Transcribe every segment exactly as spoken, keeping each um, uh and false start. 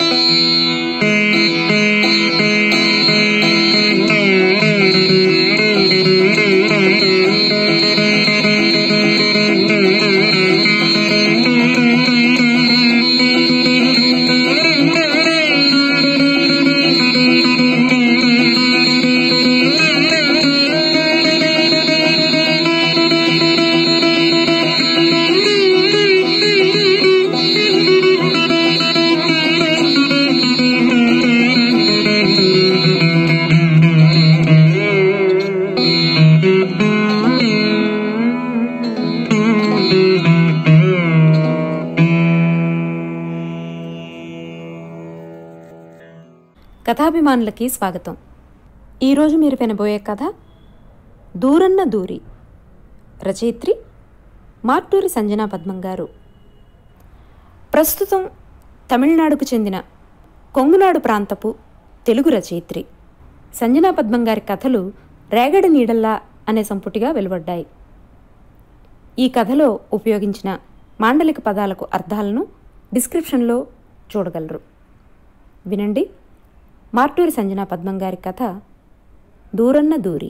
కథాభిమానులకి స్వాగతం. ఈరోజు మీరు వినబోయే కథ దూరన్న దూరి. రచయిత్రి మార్టూరి సంజనా పద్మం గారు. ప్రస్తుతం తమిళనాడుకు చెందిన కొంగునాడు ప్రాంతపు తెలుగు రచయిత్రి సంజనా పద్మం గారి కథలు రేగడి నీడల్లా అనే సంపుటిగా వెలువడ్డాయి. ఈ కథలో ఉపయోగించిన మాండలిక పదాలకు అర్థాలను డిస్క్రిప్షన్లో చూడగలరు. వినండి. మార్టూరి సంజనా పద్మం గారి కథ దూరన్న దూరి.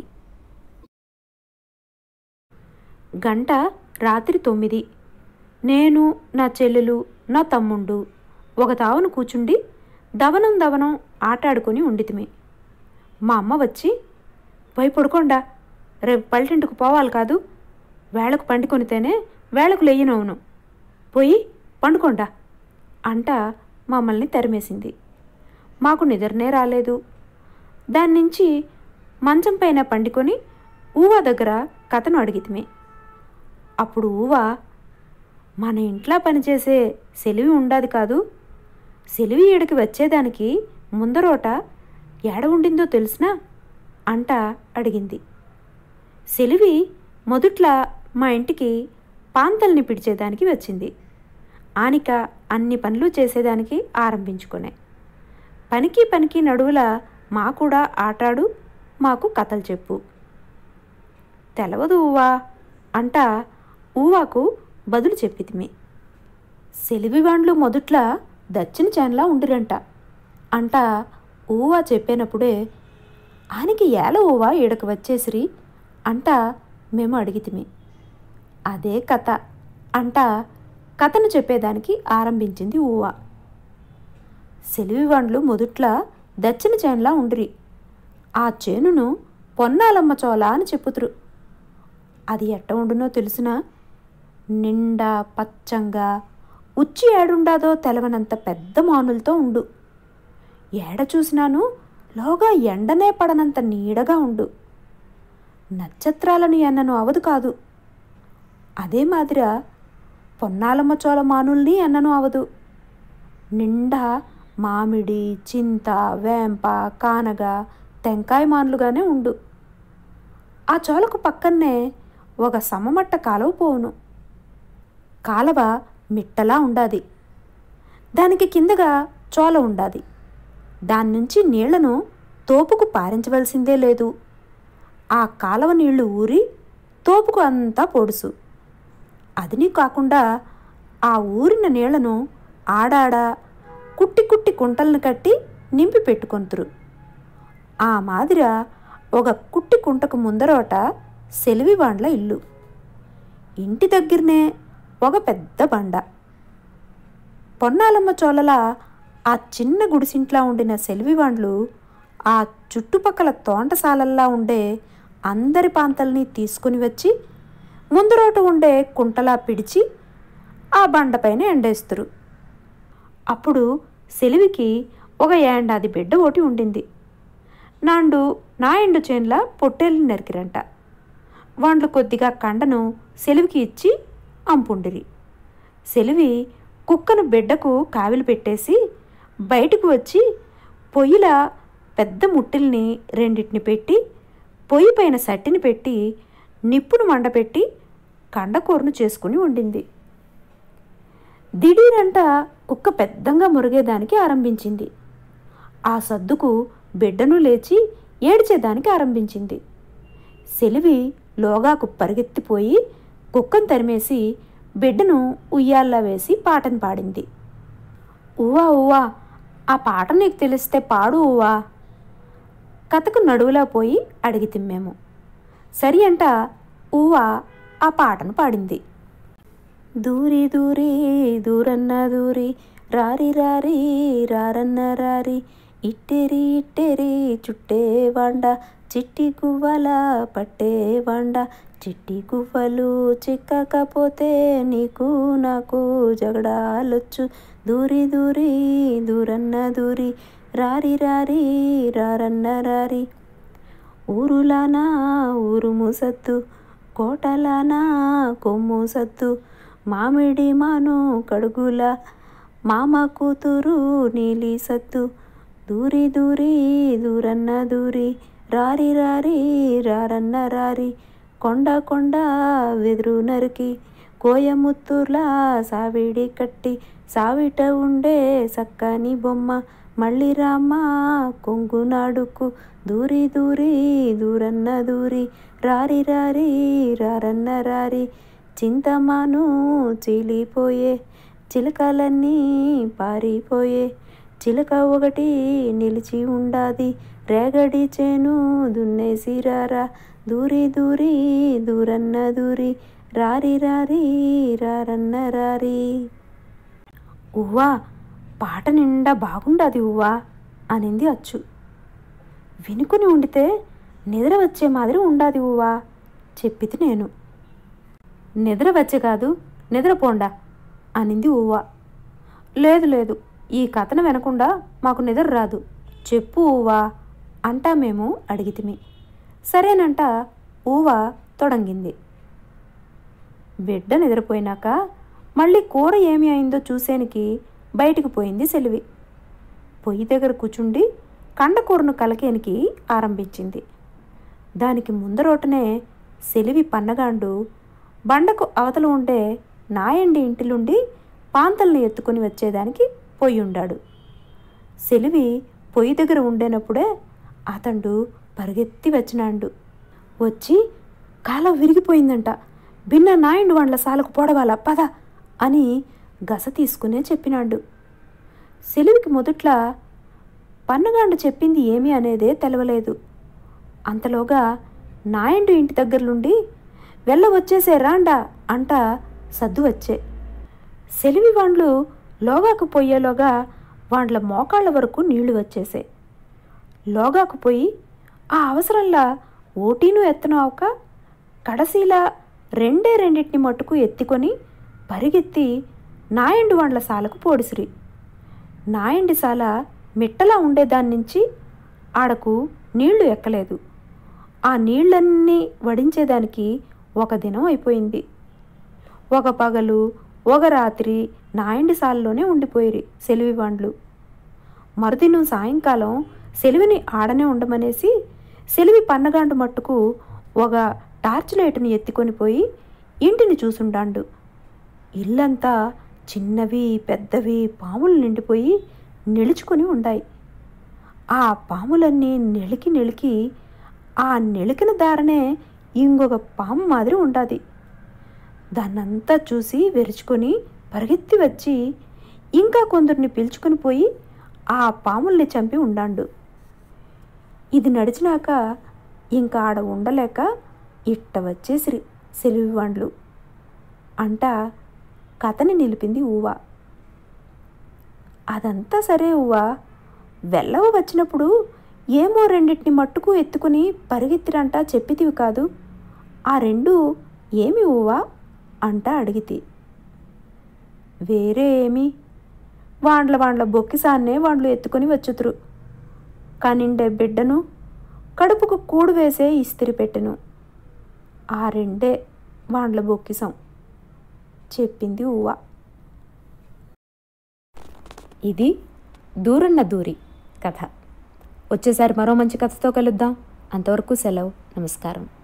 గంట రాత్రి తొమ్మిది. నేను, నా చెల్లెలు, నా తమ్ముండు ఒక తావును కూచుండి దవనం దవనం ఆటాడుకొని ఉండితిమి. మా అమ్మ వచ్చి, పోయి పడుకోండా, రేపు పల్లెటింటికి పోవాలి కాదు, వేళకు పండుకొనితేనే వేళకు లెయ్యనవును, పోయి పండుకోండా అంట మమ్మల్ని తరిమేసింది. మాకు నిద్రనే రాలేదు. దాని నుంచి మంచం పైన పండుకొని ఊవా దగ్గర కథను అడిగితిమి. అప్పుడు ఊవా, మన ఇంట్లో పనిచేసే సెలివి ఉండాది కాదు, సెలివి ఈడకి వచ్చేదానికి ముందరోట ఏడ ఉండిందో తెలుసునా అంట అడిగింది. సెలివి మొదట్లా మా ఇంటికి పాంతల్ని పిడిచేదానికి వచ్చింది. ఆనిక అన్ని పనులు చేసేదానికి ఆరంభించుకునే. పనికి పనికి నడువుల మా కూడా ఆటాడు, మాకు కథలు చెప్పు. తెలవదు ఊవా అంట ఊవాకు బదులు చెప్పితిమి. సెలివివాండ్లు మొదట్లా దచ్చిన చేన్లా ఉండిరంట అంట ఊవా చెప్పినప్పుడే, ఆనికి ఏల ఊవా ఈడకు వచ్చేసిరి అంట మేము అడిగితిమి. అదే కథ అంట కథను చెప్పేదానికి ఆరంభించింది ఊవా. సెలివివాండ్లు మొదట్లా దచ్చిన చేన్లా ఉండిరి. ఆ చేనును పొన్నాలమ్మ చోళ అని చెప్పుతురు. అది ఎట్ట ఉండునో తెలుసునా? నిండా పచ్చంగా ఉచ్చి ఏడుండాదో తెలవనంత పెద్ద మానులతో ఉండు. ఏడ చూసినాను లోగా ఎండనే పడనంత నీడగా ఉండు. నక్షత్రాలను ఎన్నను అవదు కాదు. అదే మాదిరా పొన్నాలమ్మ చోళ మానుల్ని ఎన్నను అవదు. నిండా మామిడి, చింత, వేంప, కానగ, టెంకాయ మాన్లుగానే ఉండు. ఆ చోలకు పక్కనే ఒక సమమట్ట కాలువ పోవును. కాలవ మిట్టలా ఉండాది. దానికి కిందగా చోల ఉండాది. దాని నుంచి నీళ్లను తోపుకు పారించవలసిందే లేదు. ఆ కాలవ నీళ్లు ఊరి తోపుకు అంతా పొడుసు. అదినీ కాకుండా ఆ ఊరిన నీళ్లను ఆడాడ కుట్టి కుట్టి కుంటలను కట్టి నింపి పెట్టుకొంతురు. ఆ మాదిర ఒక కుట్టి కుంటకు ముందరోట సెలివివాండ్ల ఇల్లు. ఇంటి దగ్గరనే ఒక పెద్ద బండ. పొన్నాలమ్మ చోళల ఆ చిన్న గుడిసింట్లా ఉండిన సెలివివాండ్లు ఆ చుట్టుపక్కల తోంటసాలల్లా ఉండే అందరి పాంతల్ని తీసుకుని వచ్చి ముందరోట ఉండే కుంటలా పిడిచి ఆ బండపైన ఎండేస్తురు. అప్పుడు సెలివికి ఒక ఏండాది బిడ్డ ఓటి ఉండింది. నాండు నా ఎండు చేన్ల పొట్టేళ్ళని నరికిరంట. వాండ్లు కొద్దిగా కండను సెలివికి ఇచ్చి అంపుండిరి. సెలివి కుక్కను బిడ్డకు కావిలి పెట్టేసి బయటకు వచ్చి పొయ్యిల పెద్ద ముట్టెల్ని రెండింటిని పెట్టి పొయ్యి పైన సట్టిని పెట్టి నిప్పును మండపెట్టి కండకూరను చేసుకుని వండింది. దిడీరంట కుక్క పెద్దంగా మురిగేదానికి ఆరంభించింది. ఆ సద్దుకు బిడ్డను లేచి ఏడ్చేదానికి ఆరంభించింది. సెలివి లోగాకు పరిగెత్తిపోయి కుక్కను తరిమేసి బిడ్డను ఉయ్యాల్లా వేసి పాటను పాడింది. ఊవా ఊవా ఆ పాట నీకు తెలిస్తే పాడు ఊవా. కథకు నడువులా పోయి అడిగితిం మేము. సరి అంట ఊవా ఆ పాటను పాడింది. దూరి దూరి దూరన్న దూరి రారి రారి రారన్న రారి ఇట్టేరి ఇట్టేరి చుట్టే వాండ చిట్టి గువ్వల పట్టే వాండ చిట్టి గువ్వలు చిక్కకపోతే నీకు నాకు జగడాలొచ్చు దూరి దూరి దూరన్న దూరి రారి రారి రారన్న రారి ఊరులానా ఊరు మూసద్దు కోటలానా కొమ్ము సద్దు మామిడి మాను కడుగుల మామ కూతురు నీలి సద్దు దూరి దూరి దూరన్న దూరి రారి రారి రారన్న రారి కొండ కొండ వెదురు నరికి కోయముత్తూర్లా సావిడి కట్టి సావిట ఉండే సక్కని బొమ్మ మళ్ళీ రామ్మ కొంగు నాడుకు దూరి దూరి దూరన్న దూరి రారి రారి రారన్న రారి చింతమాను చీలిపోయే చిలకలన్నీ పారిపోయే చిలక ఒకటి నిలిచి ఉండాది రేగడి చేను దున్నేసి రారా దూరి దూరి దూరన్న దూరి రారి రారి రారన్న రారి. ఉవ్వా పాట నిండా బాగుండాది ఉవ్వా అనింది అచ్చు. వినుకుని ఉండితే నిద్ర వచ్చే మాదిరి ఉండాది ఉవ్వా చెప్పితి నేను. నిద్ర వచ్చే కాదు నిద్రపోండా అనింది ఊవా. లేదు లేదు ఈ కథను వినకుండా మాకు నిద్ర రాదు చెప్పు ఊవా అంటా మేము అడిగితిమి. సరేనంట ఊవా తొడంగింది. బిడ్డ నిద్రపోయినాక మళ్ళీ కూర ఏమి అయిందో చూసేనికి బయటికి పోయింది సెలివి. పొయ్యి దగ్గర కూర్చుండి కండకూరను కలకేనికి ఆరంభించింది. దానికి ముందరోటనే సెలివి పన్నగాండు బండకు అవతల ఉండే నాయండి ఇంటిలుండి పాంతల్ని ఎత్తుకొని వచ్చేదానికి పొయ్యి ఉండాడు. సెలివి పొయ్యి దగ్గర ఉండేనప్పుడే అతండు పరిగెత్తి వచ్చినాడు. వచ్చి కాలం విరిగిపోయిందంట, భిన్న నాయండు వాళ్ళ సాలకు పొడవాల పద అని గస తీసుకునే చెప్పినాడు. సెలివికి మొదట్లా పన్నగాండు చెప్పింది ఏమి అనేదే తెలవలేదు. అంతలోగా నాయండు ఇంటి దగ్గరలుండి వెళ్ళ వచ్చేసే రాండా అంట సద్దు వచ్చే. సెలివి వాండ్లు లోగాకు పోయేలోగా వాండ్ల మోకాళ్ళ వరకు నీళ్లు వచ్చేసే. లోగాకు పోయి ఆ అవసరంలా ఓటీను ఎత్తను అవక కడసీలా రెండే రెండింటిని మట్టుకు ఎత్తుకొని పరిగెత్తి నాయండు వాండ్ల సాలకు పోడిసిరి. నాయండి సాల మిట్టలా ఉండేదాని నుంచి ఆడకు నీళ్లు ఎక్కలేదు. ఆ నీళ్లన్నీ వడించేదానికి ఒక దినం అయిపోయింది. ఒక పగలు ఒక రాత్రి నాయండి సాలలోనే ఉండిపోయిరి సెలివి వాండ్లు. మరుదినం సాయంకాలం సెలివిని ఆడనే ఉండమనేసి సెలివి పన్నగాండు మట్టుకు ఒక టార్చ్ లైటుని ఎత్తుకొని పోయి ఇంటిని చూసుండాండు. ఇల్లంతా చిన్నవి పెద్దవి పాములు నిండిపోయి నిలుచుకొని ఉండాయి. ఆ పాములన్నీ నెలికి నెలికి ఆ నెలికిన దారనే ఇంకొక పాము మాదిరి ఉండాది. దాన్నంతా చూసి వెరుచుకొని పరిగెత్తి వచ్చి ఇంకా కొందరిని పిలుచుకొని పోయి ఆ పాముల్ని చంపి ఉండాండు. ఇది నడిచినాక ఇంకా ఆడ ఉండలేక ఇట్ట వచ్చేసిరి సెలివి వాండ్లు అంట కథని నిలిపింది ఊవా. అదంతా సరే ఊవా, వెళ్ళవ వచ్చినప్పుడు ఏమో రెండింటిని మట్టుకు ఎత్తుకుని పరిగెత్తిరంట చెప్పితివి కాదు, ఆ రెండు ఏమి ఊవా అంట అడిగితి. వేరే ఏమి, వాండ్ల వాండ్ల బొక్కిసాన్నే వాండ్లు ఎత్తుకొని వచ్చుతురు. కనిండే బిడ్డను కడుపుకు కూడు వేసే ఇస్తిరి పెట్టెను, ఆ రెండే వాండ్ల బొక్కిసం చెప్పింది ఊవా. ఇది దూరన్న దూరి కథ. వచ్చేసారి మరో మంచి కథతో కలుద్దాం. అంతవరకు సెలవు. నమస్కారం.